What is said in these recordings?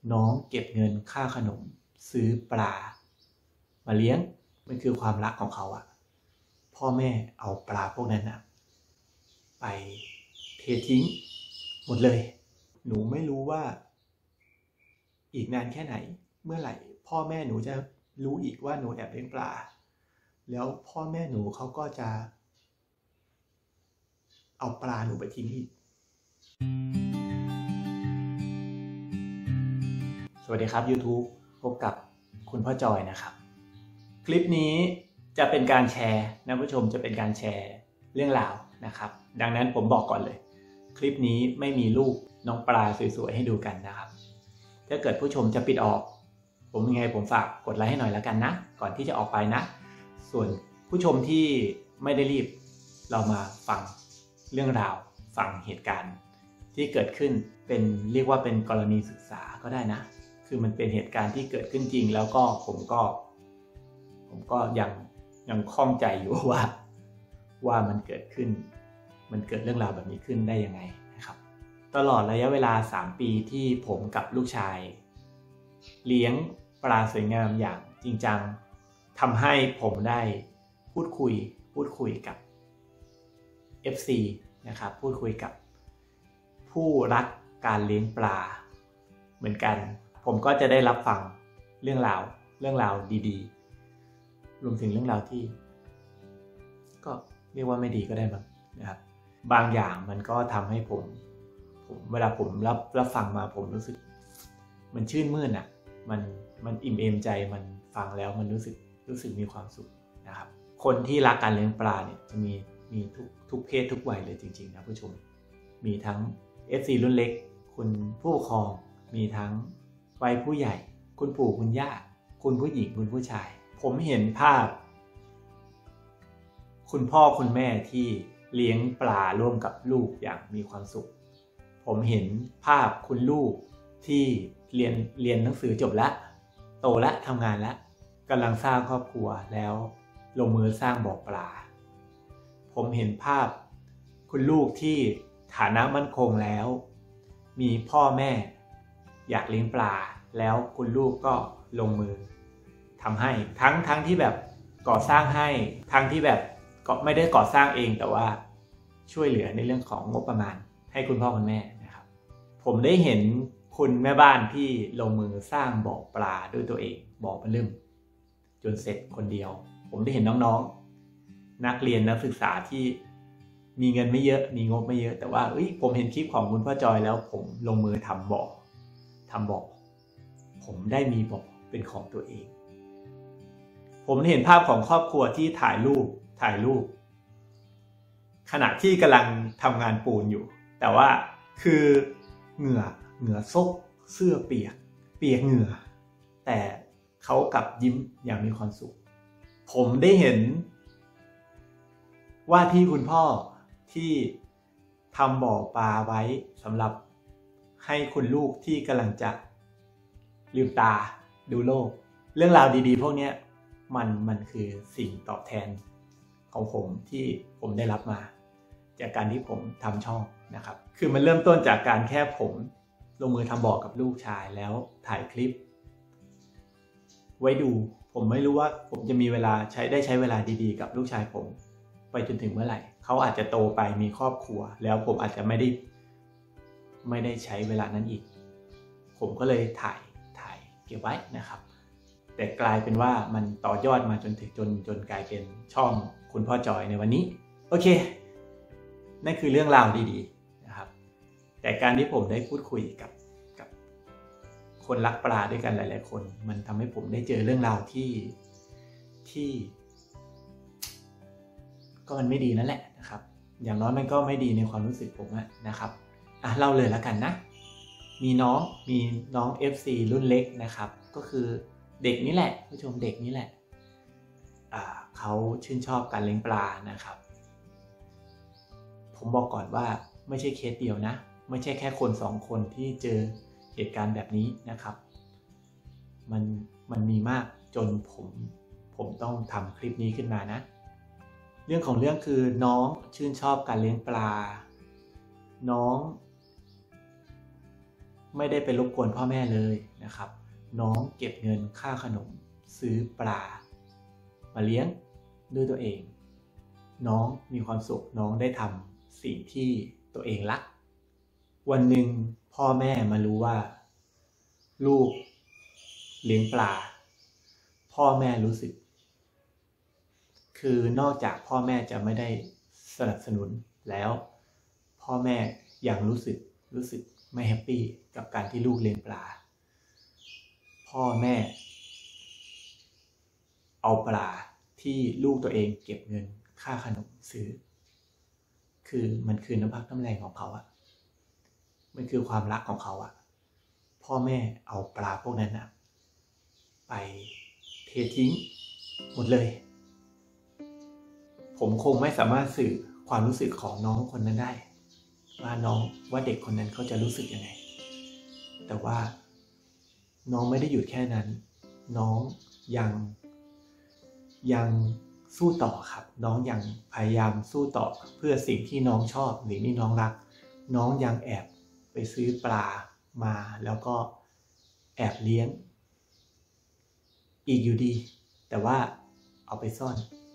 น้องเก็บเงินค่าขนมซื้อปลามาเลี้ยงมันคือความรักของเขาอะพ่อแม่เอาปลาพวกนั้นนะไปเททิ้งหมดเลยหนูไม่รู้ว่าอีกนานแค่ไหนเมื่อไหร่พ่อแม่หนูจะรู้อีกว่าหนูแอบเลี้ยงปลาแล้วพ่อแม่หนูเขาก็จะเอาปลาหนูไปทิ้งอีกสวัสดีครับ YouTube พบกับคุณพ่อจอยนะครับคลิปนี้จะเป็นการแชร์นะผู้ชมจะเป็นการแชร์เรื่องราวนะครับดังนั้นผมบอกก่อนเลยคลิปนี้ไม่มีรูปน้องปลาสวยๆให้ดูกันนะครับถ้าเกิดผู้ชมจะปิดออกผมยังไงผมฝากกดไลค์ให้หน่อยแล้วกันนะก่อนที่จะออกไปนะส่วนผู้ชมที่ไม่ได้รีบเรามาฟังเรื่องราวฟังเหตุการณ์ที่เกิดขึ้นเป็นเรียกว่าเป็นกรณีศึกษาก็ได้นะคือมันเป็นเหตุการณ์ที่เกิดขึ้นจริงแล้วก็ผมก็ยังข้องใจอยู่ว่ามันเกิดขึ้นมันเกิดเรื่องราวแบบนี้ขึ้นได้ยังไงนะครับตลอดระยะเวลา3 ปีที่ผมกับลูกชายเลี้ยงปลาสวยงามอย่างจริงจังทำให้ผมได้พูดคุยกับ FC นะครับพูดคุยกับผู้รักการเลี้ยงปลาเหมือนกันผมก็จะได้รับฟังเรื่องราวดีๆรวมถึงเรื่องราวที่ก็เรียกว่าไม่ดีก็ได้บ้างนะครับบางอย่างมันก็ทำให้ผมเวลาผมรับฟังมาผมรู้สึกมันชื่นมื่นอ่ะมันอิ่มเอมใจมันฟังแล้วมันรู้สึกมีความสุขนะครับคนที่รักการเลี้ยงปลาเนี่ยจะมีทุกเพศทุกวัยเลยจริงๆนะผู้ชมมีทั้ง FC รุ่นเล็กคุณผู้ปกครองมีทั้งวัยผู้ใหญ่คุณปู่คุณย่าคุณผู้หญิงคุณผู้ชายผมเห็นภาพคุณพ่อคุณแม่ที่เลี้ยงปลาร่วมกับลูกอย่างมีความสุขผมเห็นภาพคุณลูกที่เรียนหนังสือจบแล้วโตแล้วทำงานแล้วกำลังสร้างครอบครัวแล้วลงมือสร้างบ่อปลาผมเห็นภาพคุณลูกที่ฐานะมั่นคงแล้วมีพ่อแม่อยากเลี้ยงปลาแล้วคุณลูกก็ลงมือทำให้ทั้งที่แบบก่อสร้างให้ทั้งที่แบบก็ไม่ได้ก่อสร้างเองแต่ว่าช่วยเหลือในเรื่องของงบประมาณให้คุณพ่อคุณแม่นะครับผมได้เห็นคุณแม่บ้านที่ลงมือสร้างบ่อปลาด้วยตัวเองบ่อปลาลึ่มจนเสร็จคนเดียวผมได้เห็นน้องๆนักเรียนนักศึกษาที่มีเงินไม่เยอะมีงบไม่เยอะแต่ว่าผมเห็นคลิปของคุณพ่อจอยแล้วผมลงมือทำบ่อผมได้มีบ่อเป็นของตัวเองผมเห็นภาพของครอบครัวที่ถ่ายรูปขณะที่กำลังทำงานปูนอยู่แต่ว่าคือเหงื่อซกเสื้อเปียกเหงื่อแต่เขากลับยิ้มอย่างมีความสุขผมได้เห็นว่าที่คุณพ่อที่ทำบ่อปลาไว้สำหรับให้คุณลูกที่กำลังจะลืมตาดูโลกเรื่องราวดีๆพวกนี้มันคือสิ่งตอบแทนของผมที่ผมได้รับมาจากการที่ผมทำช่องนะครับคือมันเริ่มต้นจากการแค่ผมลงมือทำบ่อกับลูกชายแล้วถ่ายคลิปไว้ดูผมไม่รู้ว่าผมจะมีเวลาใช้เวลาดีๆกับลูกชายผมไปจนถึงเมื่อไหร่เขาอาจจะโตไปมีครอบครัวแล้วผมอาจจะไม่ได้ใช้เวลานั้นอีกผมก็เลยถ่ายเก็บไว้นะครับแต่กลายเป็นว่ามันต่อยอดมาจนกลายเป็นช่องคุณพ่อจอยในวันนี้โอเคนั่นคือเรื่องราวดีๆนะครับแต่การที่ผมได้พูดคุยกับคนรักปลาด้วยกันหลายๆคนมันทำให้ผมได้เจอเรื่องราวที่ก็มันไม่ดีนั่นแหละนะครับอย่างน้อยมันก็ไม่ดีในความรู้สึกผมนะครับเล่าเลยแล้วกันนะมีน้อง FC รุ่นเล็กนะครับก็คือเด็กนี่แหละผู้ชมเด็กนี่แหละเขาชื่นชอบการเลี้ยงปลานะครับผมบอกก่อนว่าไม่ใช่เคสเดียวนะไม่ใช่แค่คน2 คนที่เจอเหตุการณ์แบบนี้นะครับมันมีมากจนผมต้องทำคลิปนี้ขึ้นมานะเรื่องของเรื่องคือน้องชื่นชอบการเลี้ยงปลาน้องไม่ได้ไปรบกวนพ่อแม่เลยนะนะครับ น้องเก็บเงินค่าขนมซื้อปลามาเลี้ยงด้วยตัวเองน้องมีความสุขน้องได้ทำสิ่งที่ตัวเองรักวันหนึ่งพ่อแม่มารู้ว่าลูกเลี้ยงปลาพ่อแม่รู้สึกคือนอกจากพ่อแม่จะไม่ได้สนับสนุนแล้วพ่อแม่ยังรู้สึกไม่แฮปปี้กับการที่ลูกเลี้ยงปลาพ่อแม่เอาปลาที่ลูกตัวเองเก็บเงินค่าขนมซื้อคือมันคือน้ำพักน้ำแรงของเขาอะมันคือความรักของเขาอะพ่อแม่เอาปลาพวกนั้นนะไปเททิ้งหมดเลยผมคงไม่สามารถสื่อความรู้สึกของน้องคนนั้นได้ว่าเด็กคนนั้นเขาจะรู้สึกยังไงแต่ว่าน้องไม่ได้หยุดแค่นั้นน้องยังสู้ต่อครับน้องยังพยายามสู้ต่อเพื่อสิ่งที่น้องชอบหรือที่น้องรักน้องยังแอบไปซื้อปลามาแล้วก็แอบเลี้ยงอีกอยู่ดีแต่ว่าเอาไปซ่อน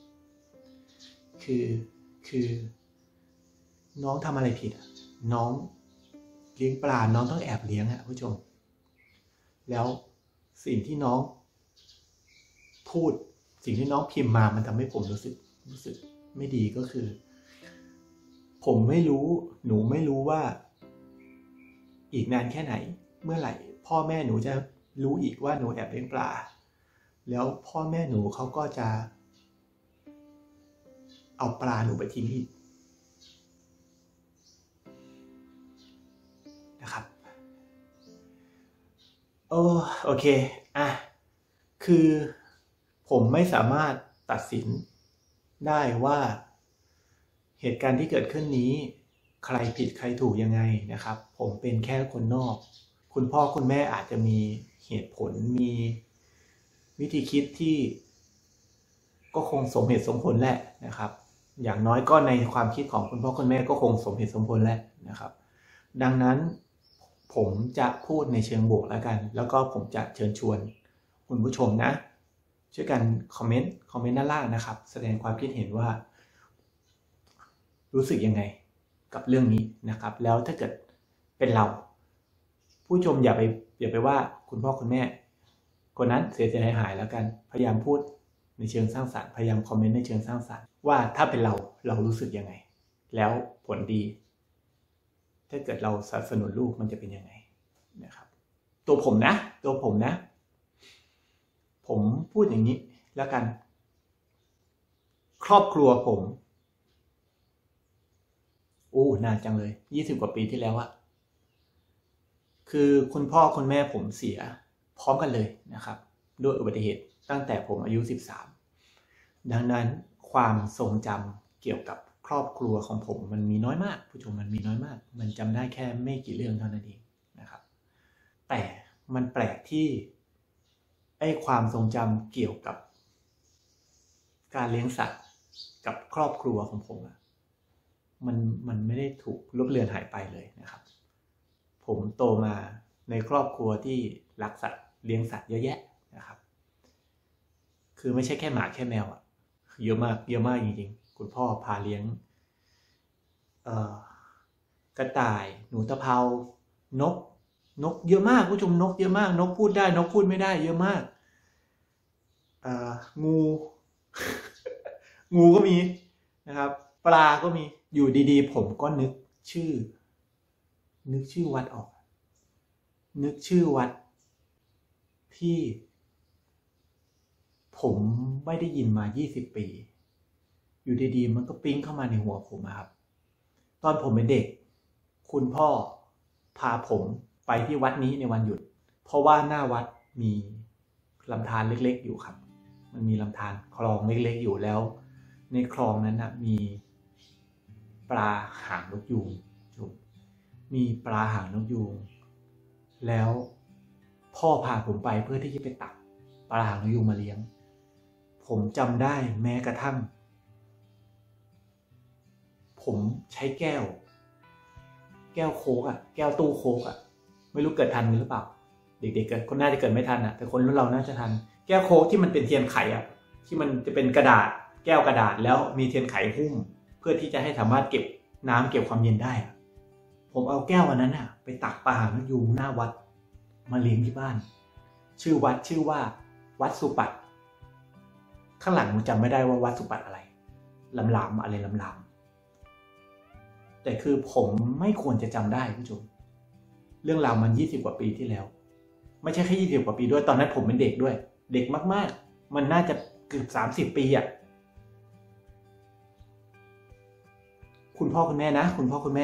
คือน้องทำอะไรผิดน้องเลี้ยงปลาน้องต้องแอบเลี้ยงผู้ชมแล้วสิ่งที่น้องพูดสิ่งที่น้องพิมพ์มามันทำให้ผมรู้สึกไม่ดีก็คือผมไม่รู้หนูไม่รู้ว่าอีกนานแค่ไหนเมื่อไหร่พ่อแม่หนูจะรู้อีกว่าหนูแอบเลี้ยงปลาแล้วพ่อแม่หนูเขาก็จะเอาปลาหนูไปทิ้งอีกนะครับโอเคคือผมไม่สามารถตัดสินได้ว่าเหตุการณ์ที่เกิดขึ้นนี้ใครผิดใครถูกยังไงนะครับผมเป็นแค่คนนอกคุณพ่อคุณแม่อาจจะมีเหตุผลมีวิธีคิดที่ก็คงสมเหตุสมผลแหละนะครับอย่างน้อยก็ในความคิดของคุณพ่อคุณแม่ก็คงสมเหตุสมผลแหละนะครับดังนั้นผมจะพูดในเชิงบวกแล้วกันแล้วก็ผมจะเชิญชวนคุณผู้ชมนะช่วยกันคอมเมนต์ด้านล่างนะครับแสดงความคิดเห็นว่ารู้สึกยังไงกับเรื่องนี้นะครับแล้วถ้าเกิดเป็นเราผู้ชมอย่าไปว่าคุณพ่อคุณแม่คนนั้นเสียหายแล้วกันพยายามพูดในเชิงสร้างสรรค์พยายามคอมเมนต์ในเชิงสร้างสรรค์ว่าถ้าเป็นเรารู้สึกยังไงแล้วผลดีถ้าเกิดเราสนับสนุนลูกมันจะเป็นยังไงนะครับตัวผมนะผมพูดอย่างนี้แล้วกันครอบครัวผมนานจังเลย20 กว่าปีที่แล้วคือคุณพ่อคุณแม่ผมเสียพร้อมกันเลยนะครับด้วยอุบัติเหตุตั้งแต่ผมอายุ13ดังนั้นความทรงจำเกี่ยวกับครอบครัวของผมมันมีน้อยมากผู้ชมมันมีน้อยมากมันจำได้แค่ไม่กี่เรื่องเท่านั้นเองนะครับแต่มันแปลกที่ความทรงจำเกี่ยวกับการเลี้ยงสัตว์กับครอบครัวของผมมันไม่ได้ถูกลบเลือนหายไปเลยนะครับผมโตมาในครอบครัวที่รักสัตว์เลี้ยงสัตว์เยอะแยะนะครับคือไม่ใช่แค่หมาแค่แมวเยอะมากจริงๆคุณพ่อพาเลี้ยงกระต่ายหนูตะเภานกเยอะมากผู้ชมนกเยอะมากนกพูดได้นกพูดไม่ได้เยอะมากงูก็มีนะครับปลาก็มีอยู่ดีๆผมก็นึกชื่อวัดออกนึกชื่อวัดที่ผมไม่ได้ยินมา20 ปีอยู่ดีๆมันก็ปิ๊งเข้ามาในหัวผมครับตอนผมเป็นเด็กคุณพ่อพาผมไปที่วัดนี้ในวันหยุดเพราะว่าหน้าวัดมีลำธารเล็กๆอยู่ครับมันมีลำธารคลองเล็กๆอยู่แล้วในคลองนั้นมีปลาหางนกยูงมีปลาหางนกยูงแล้วพ่อพาผมไปเพื่อที่จะไปตักปลาหางนกยูงมาเลี้ยงผมจำได้แม้กระทั่งผมใช้แก้วโค้กแก้วตู้โค้กไม่รู้เกิดทันหรือเปล่าเด็กๆเกิดคนน่าจะเกิดไม่ทันแต่คนรุ่นเราน่าจะทันแก้วโค้กที่มันเป็นเทียนไขที่มันจะเป็นกระดาษแก้วกระดาษแล้วมีเทียนไขหุ้มเพื่อที่จะให้สามารถเก็บน้ำเก็บความเย็นได้ผมเอาแก้ววันนั้นไปตักปลาหางนกยูงหน้าวัดมาเลี้ยงที่บ้านชื่อวัดชื่อว่าวัดสุปัตข้างหลังผมจำไม่ได้ว่าวัดสุปัตอะไรลำๆอะไรลำๆแต่คือผมไม่ควรจะจำได้ผู้ชมเรื่องราวมัน20 กว่าปีที่แล้วไม่ใช่แค่20 กว่าปีด้วยตอนนั้นผมเป็นเด็กด้วยเด็กมากๆมันน่าจะเกือบ30 ปีคุณพ่อคุณแม่นะคุณพ่อคุณแม่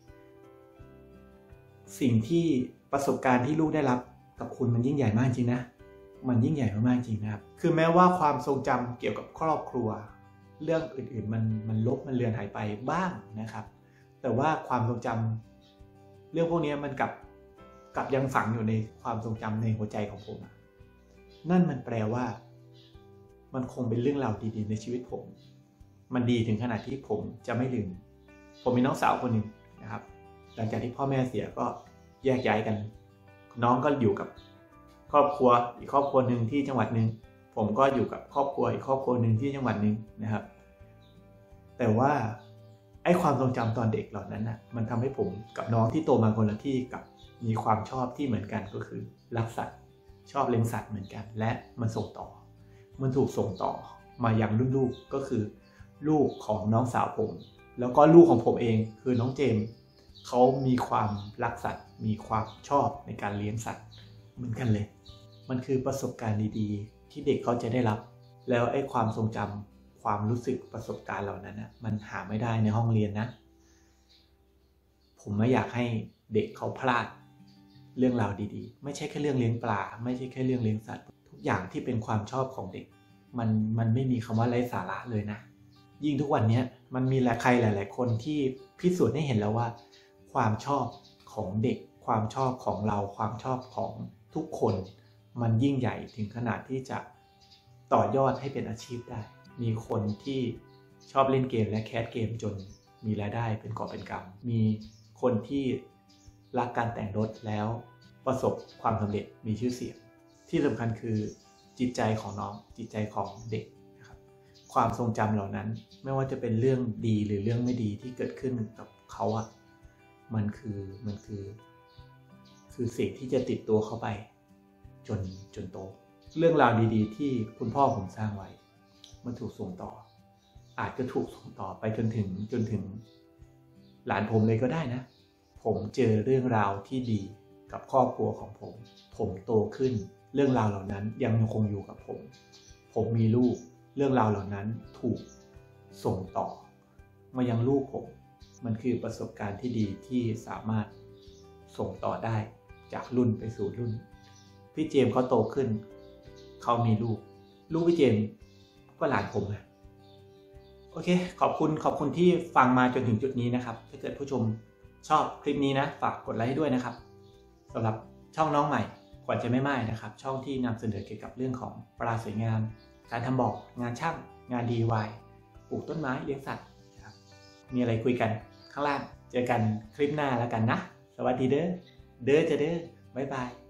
สิ่งที่ประสบการณ์ที่ลูกได้รับกับคุณมันยิ่งใหญ่มากจริงนะมันยิ่งใหญ่มากๆจริงนะครับคือแม้ว่าความทรงจำเกี่ยวกับครอบครัวเรื่องอื่นๆมันลบมันเลือนหายไปบ้างนะครับแต่ว่าความทรงจำเรื่องพวกนี้มันกลับยังฝังอยู่ในความทรงจำในหัวใจของผมนั่นมันแปลว่ามันคงเป็นเรื่องราวดีๆในชีวิตผมมันดีถึงขนาดที่ผมจะไม่ลืมผมมีน้องสาวคนหนึ่งนะครับหลังจากที่พ่อแม่เสียก็แยกย้ายกันน้องก็อยู่กับครอบครัวอีกครอบครัวหนึ่งที่จังหวัดหนึ่งผมก็อยู่กับครอบครัวอีกครอบครัวหนึ่งที่จังหวัดหนึ่งนะครับแต่ว่าไอ้ความทรงจำตอนเด็กเหล่านั้นมันทำให้ผมกับน้องที่โตมาคนละที่กับมีความชอบที่เหมือนกันก็คือรักสัตว์ชอบเลี้ยงสัตว์เหมือนกันและมันส่งต่อมันถูกส่งต่อมายังรุ่นลูกก็คือลูกของน้องสาวผมแล้วก็ลูกของผมเองคือน้องเจมส์เขามีความรักสัตว์มีความชอบในการเลี้ยงสัตว์เหมือนกันเลยมันคือประสบการณ์ดีๆที่เด็กเขาจะได้รับแล้วไอ้ความทรงจำความรู้สึกประสบการณ์เหล่านั้นมันหาไม่ได้ในห้องเรียนนะผมไม่อยากให้เด็กเขาพลาดเรื่องราวดีๆไม่ใช่แค่เรื่องเลี้ยงปลาไม่ใช่แค่เรื่องเลี้ยงสัตว์ทุกอย่างที่เป็นความชอบของเด็กมันไม่มีคำว่าไร้สาระเลยนะยิ่งทุกวันนี้มันมีใครหลายๆคนที่พิสูจน์ให้เห็นแล้วว่าความชอบของเด็กความชอบของเราความชอบของทุกคนมันยิ่งใหญ่ถึงขนาดที่จะต่อยอดให้เป็นอาชีพได้มีคนที่ชอบเล่นเกมและแคสเกมจนมีรายได้เป็นกอบเป็นกำมีคนที่รักการแต่งรถแล้วประสบความสำเร็จมีชื่อเสียงที่สำคัญคือจิตใจของน้องจิตใจของเด็กนะครับความทรงจำเหล่านั้นไม่ว่าจะเป็นเรื่องดีหรือเรื่องไม่ดีที่เกิดขึ้นกับเขามันคือสิ่งที่จะติดตัวเข้าไปจนโตเรื่องราวดีๆที่คุณพ่อผมสร้างไว้มันถูกส่งต่ออาจจะถูกส่งต่อไปจนถึงหลานผมเลยก็ได้นะผมเจอเรื่องราวที่ดีกับครอบครัวของผมโตขึ้นเรื่องราวเหล่านั้นยังคงอยู่กับผมมีลูกเรื่องราวเหล่านั้นถูกส่งต่อมายังลูกผมมันคือประสบการณ์ที่ดีที่สามารถส่งต่อได้จากรุ่นไปสู่รุ่นพี่เจมส์เขาโตขึ้นเขามีลูกพี่เจมส์ก็หลานผมนะโอเคขอบคุณที่ฟังมาจนถึงจุดนี้นะครับถ้าเกิดผู้ชมชอบคลิปนี้นะฝากกดไลค์ให้ด้วยนะครับสำหรับช่องน้องใหม่ขวัญใจแม่ไม้นะครับช่องที่นำเสนอเกี่ยวกับเรื่องของปลาสวยงามการทำบ่องานช่างงาน DIY ปลูกต้นไม้เลี้ยงสัตว์นะครับมีอะไรคุยกันข้างล่างเจอกันคลิปหน้าแล้วกันนะสวัสดีเด้อจะเด้อบ๊ายบาย